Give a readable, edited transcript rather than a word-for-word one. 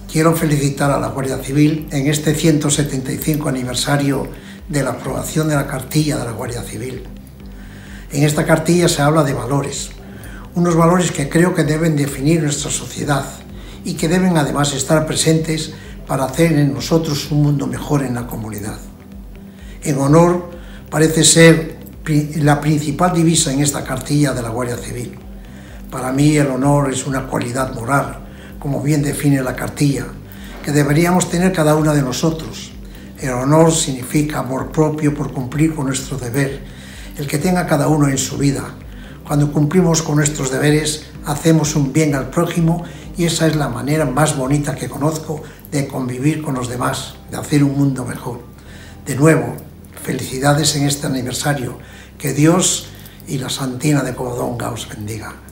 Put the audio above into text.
Quiero felicitar a la Guardia Civil en este 175 aniversario de la aprobación de la cartilla de la Guardia Civil. En esta cartilla se habla de valores, unos valores que creo que deben definir nuestra sociedad y que deben además estar presentes para hacer en nosotros un mundo mejor en la comunidad. En honor parece ser la principal divisa en esta cartilla de la Guardia Civil. Para mí el honor es una cualidad moral, como bien define la cartilla, que deberíamos tener cada uno de nosotros. El honor significa amor propio por cumplir con nuestro deber, el que tenga cada uno en su vida. Cuando cumplimos con nuestros deberes, hacemos un bien al prójimo y esa es la manera más bonita que conozco de convivir con los demás, de hacer un mundo mejor. De nuevo, felicidades en este aniversario. Que Dios y la Santina de Covadonga os bendiga.